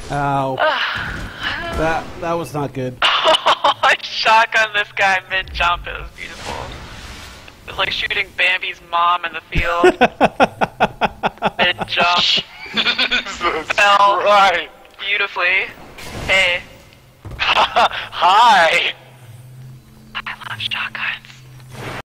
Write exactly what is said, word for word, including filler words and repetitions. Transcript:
Ow. that that was not good. I shotgun this guy mid-jump. It was beautiful. It was like shooting Bambi's mom in the field. Mid-jump. Fell Right. beautifully. Hey. Hi. I love shotguns.